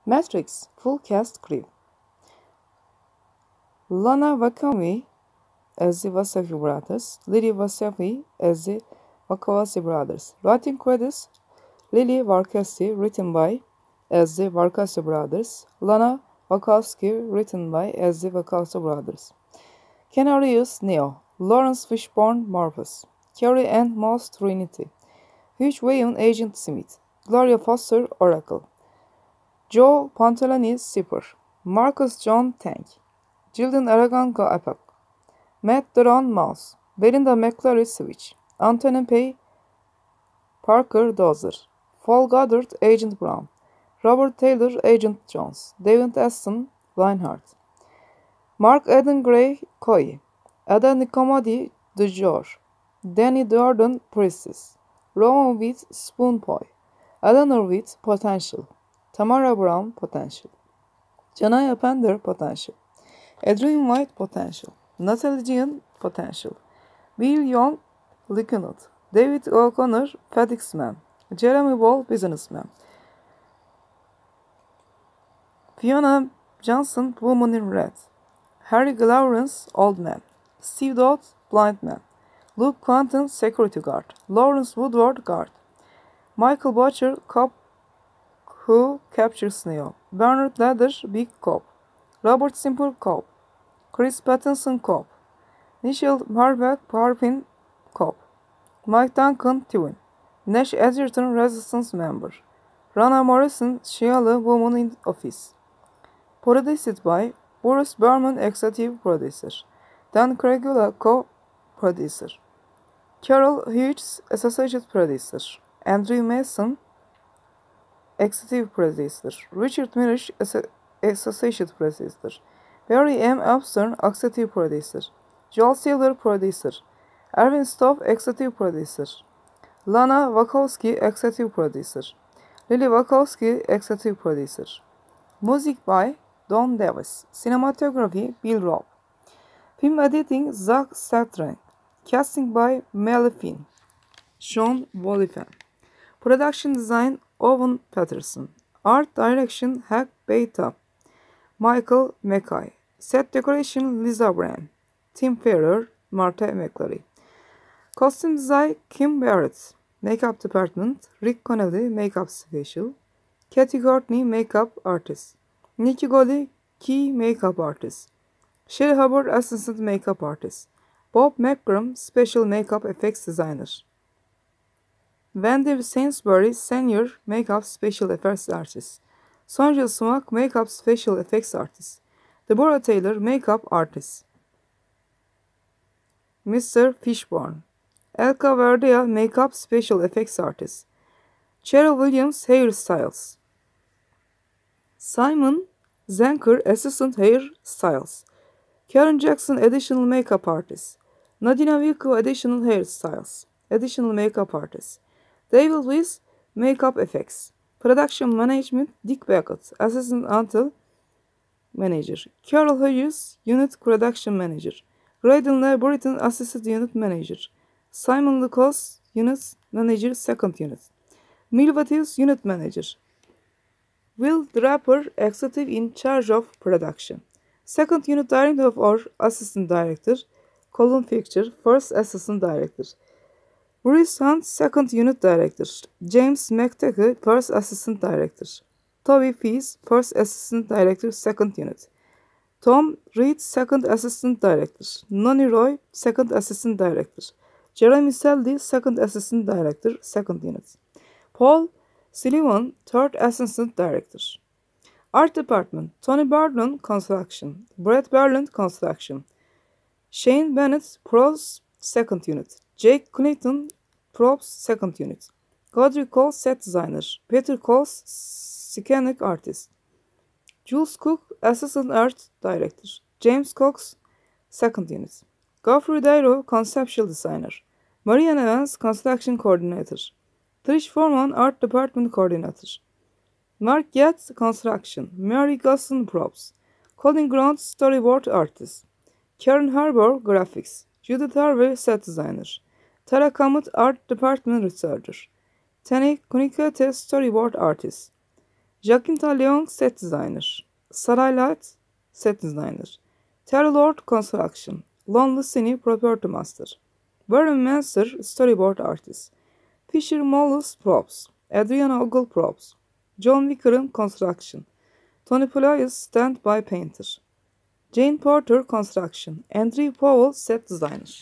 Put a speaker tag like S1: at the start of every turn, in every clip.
S1: Matrix full cast crew. Lana Wachowski as the Wachowski brothers, Lily Wachowski as the Wachowski brothers. Writing credits: Lily Wachowski, written by as the Wachowski brothers. Lana Wachowski, written by as the Wachowski brothers. Keanu Reeves, Neo. Lawrence Fishburne, Morpheus. Carrie Ann Moss, Trinity. Hugh Weaving, Agent Smith. Gloria Foster, Oracle. Joe Pantoliano, Zipper. Marcus John, Tank. Gillian Aragon, Apex. Matt Doran, Mouse. Belinda McClary, Switch. Anthony Pay, Parker, Dozer. Paul Goddard, Agent Brown. Robert Taylor, Agent Jones. David Aston, Lionheart. Mark Eden Gray, Koi. Ada Nicomodi, The George. Danny Jordan, Priestess. Rowan Witt, Spoonboy. Eleanor Witt, Potential. Tamara Brown, Potential. Janaya Pender, Potential. Adrian White, Potential. Natalie Jean, Potential. Bill Young, Lieutenant. David O'Connor, FedEx Man. Jeremy Ball, Businessman. Fiona Johnson, Woman in Red. Harry Lawrence, Old Man. Steve Dodd, Blind Man. Luke Quanton, Security Guard. Lawrence Woodward, Guard. Michael Butcher, Cop who captures Neo. Bernard Lader, Big Cop. Robert Simple, Cop. Chris Pattinson, Cop. Nichelle Marbeck, Parpin, Cop. Mike Duncan, Twin. Nash Edgerton, Resistance Member. Rana Morrison, Shiala, Woman in Office. Produced by Boris Berman, Executive Producer. Dan Craigula, Co-Producer. Carol Hughes, Associate Producer. Andrew Mason, Executive Producer. Richard Mirisch, Associate Producer. Barry M. Upstern, Executive Producer. Joel Silver, Producer. Erwin Stoff, Executive Producer. Lana Wachowski, Executive Producer. Lily Wachowski, Executive Producer. Music by Don Davis. Cinematography, Bill Robb. Film editing, Zach Satrang. Casting by Mel Finn. Sean Wolifan. Production design, Owen Patterson. Art direction, Hack Beta. Michael Mackay. Set decoration, Lisa Brand. Tim Ferrer, Martha McClary. Costume design, Kim Barrett. Makeup department, Rick Connelly, Makeup Special. Kathy Courtney, Makeup Artist. Nikki Golly, Key Makeup Artist. Sherry Hubbard, Assistant Makeup Artist. Bob McGrum, Special Makeup Effects Designer. Wendy Sainsbury, Senior Makeup Special Effects Artist. Sonja Smock, Makeup Special Effects Artist. Deborah Taylor, Makeup Artist. Mr. Fishburne. Elka Verdea, Makeup Special Effects Artist. Cheryl Williams, Hairstyles. Simon Zenker, Assistant Hair Styles. Karen Jackson, Additional Makeup Artist. Nadina Wilco, Additional Hairstyles. Additional Makeup Artist. David Weiss, Makeup Effects. Production Management, Dick Beckett, Assistant Until Manager. Carol Hughes, Unit Production Manager. Graydon Britton, Assistant Unit Manager. Simon Lucas, Unit Manager, Second Unit. Mil Matthews, Unit Manager. Will Draper, Executive in charge of Production. Second Unit Director or Assistant Director. Colin Fisher, First Assistant Director. Bruce Hunt, Second Unit Director. James McTaggart, First Assistant Director. Toby Pease, First Assistant Director, Second Unit. Tom Reed, Second Assistant Director. Noni Roy, Second Assistant Director. Jeremy Seldy, Second Assistant Director, Second Unit. Paul Sullivan, Third Assistant Director. Art Department, Tony Barton, Construction. Brett Berland, Construction. Shane Bennett, Pros, Second Unit. Jake Clayton, Props, Second Unit. Godric Cole, Set Designer. Peter Coles, Scenic Artist. Jules Cook, Assistant Art Director. James Cox, Second Unit. Godfrey Dairo, Conceptual Designer. Marian Evans, Construction Coordinator. Trish Foreman, Art Department Coordinator. Mark Yates, Construction. Mary Gusson, Props. Colin Grant, Storyboard Artist. Karen Harbour, Graphics. Judith Harvey, Set Designer. Tara Kamat, Art Department Researcher. Tani Kunikate, Storyboard Artist. Jacinta Leong, set designer. Saray Light, set designer. Terry Lord, construction. Lonely Cine, property master. Warren Manser, storyboard artist. Fisher Mollus, props. Adriana Ogle, props. John Wickerham, construction. Tony Polias, stand-by painter. Jane Porter, construction. Andrew Powell, set designer.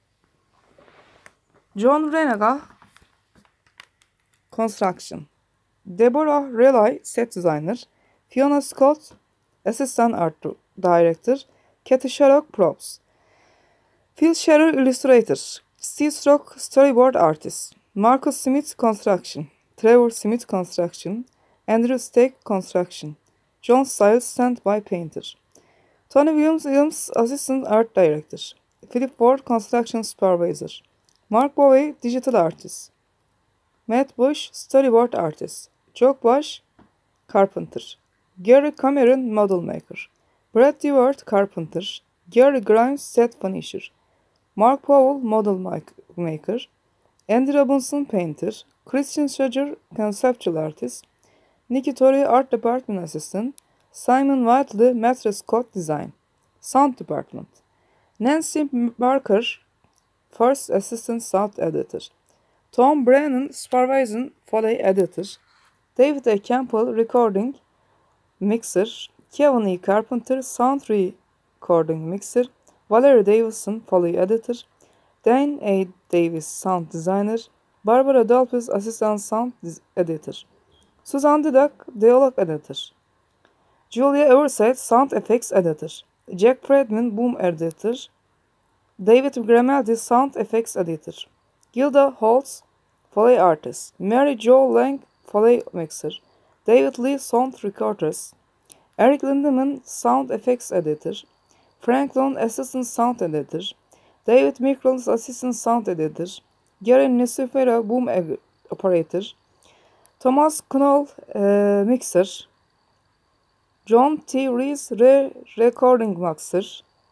S1: John Renaga, construction. Deborah Relay, set designer. Fiona Scott, assistant art director. Kathy Sharrock, props. Phil Scherer, illustrator. Steve Strock, storyboard artist. Marcus Smith, construction. Trevor Smith, construction. Andrew Steck, construction. John Stiles, stand-by painter. Tony Williams, assistant art director. Philip Ward, construction supervisor. Mark Bowie, digital artist. Matt Bush, storyboard artist. Jock Bush, carpenter. Gary Cameron, model maker. Brad Dewart, carpenter. Gary Grimes, set finisher. Mark Powell, model maker. Andy Robinson, painter. Christian Schroeder, conceptual artist. Nikki Torrey, art department assistant. Simon Whiteley, mattress Scott design. Sound department. Nancy Barker, first assistant sound editor. Tom Brennan, supervising Foley editor. David A. Campbell, recording mixer. Kevin E. Carpenter, sound recording mixer. Valerie Davison, Foley editor. Dan A. Davis, sound designer. Barbara Dolpes, assistant sound editor. Susan Didak, dialogue editor. Julia Everside, sound effects editor. Jack Friedman, boom editor. David Grimaldi, sound effects editor. Gilda Holtz, Foley artist. Mary Jo Lang, Foley mixer. David Lee, sound recorders. Eric Lindemann, sound effects editor. Frank Long, assistant sound editor. David Michaels, assistant sound editor. Gary Nicifera, boom operator. Thomas Knoll, mixer. John T. Rees, recording master.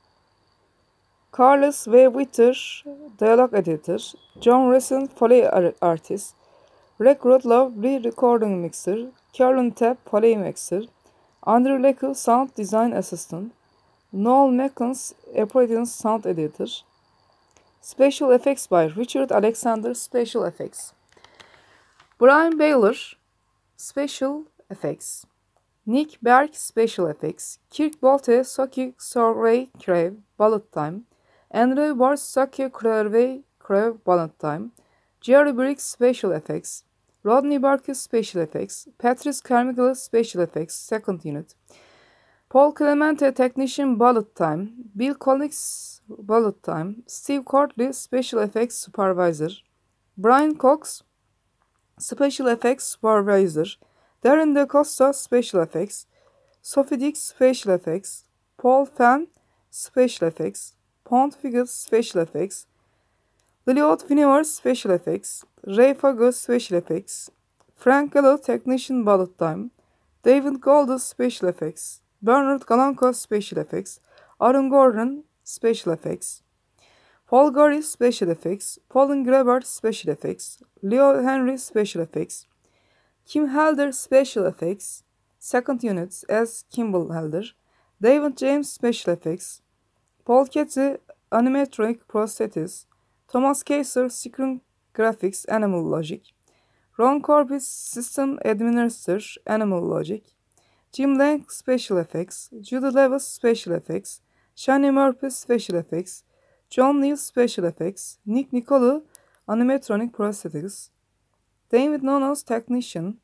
S1: Carlos V. Witter, dialogue editor. John Ressen, Foley artist. Rick Rudlow, re-recording mixer. Carolyn Tapp, Foley mixer. Andrew Leckel, sound design assistant. Noel Meckens, appearance sound editor. Special effects by Richard Alexander, special effects. Brian Baylor, special effects. Nick Berg, special effects. Kirk Bolte, Soki Survey Crave, Bullet Time. Andrew Bars, Soki Crave, Bullet Time. Jerry Briggs, special effects. Rodney Barker, special effects. Patrice Carmichael, special effects, second unit. Paul Clemente, technician, bullet time. Bill Collins, bullet time. Steve Courtley, special effects supervisor. Brian Cox, special effects supervisor. Darren DeCosta, special effects. Sophie Dix, special effects. Paul Fenn, special effects. Pond Figures, special effects. Liliot Finnevar, special effects. Ray Fago, special effects. Frank Gallo, technician, bullet time. David Goldus, special effects. Bernard Galanko, special effects. Aaron Gordon, special effects. Paul Gary, special effects. Paulin Greber, special effects. Leo Henry, special effects. Kim Helder, special effects. Second units as Kimball Helder. David James, special effects. Paul Ketty, animatronic prosthetics. Thomas Kaiser, Screen Graphics, Animal Logic. Ron Corbis, System Administrator, Animal Logic. Jim Lang, special effects. Judy Levis, special effects. Shani Murphy, special effects. John Neal, special effects. Nick Nicolo, animatronic prosthetics. David Nonos, technician.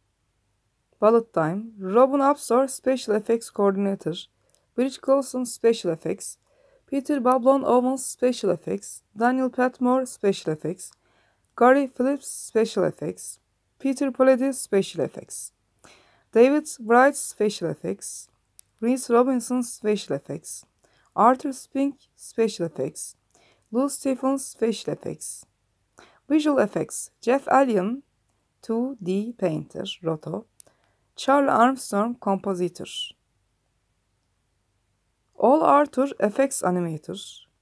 S1: Bullet time. Robin Upsor, special effects coordinator. Bridge Colson, special effects. Peter Bablon Owens, special effects. Daniel Patmore, special effects. Gary Phillips, special effects. Peter Poledi, special effects. David Bright, special effects. Reese Robinson, special effects. Arthur Spink, special effects. Lou Stephens, special effects. Visual effects. Jeff Allen, 2D painter, Roto. Charlie Armstrong, compositor. All Arthur, effects animator.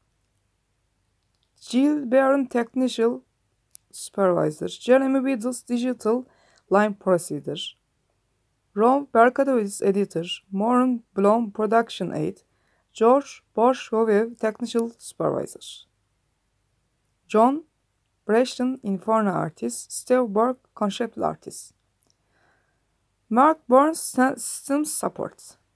S1: Jill Barron, technical supervisor. Jeremy Beadles, digital line procedure. Ron Berkowitz Editor, Moran Blom Production Aide, George Borshovev Technical Supervisor. John Brashton Inferno Artist, Steve Burke Conceptual Artist. Mark Burns Systems Support.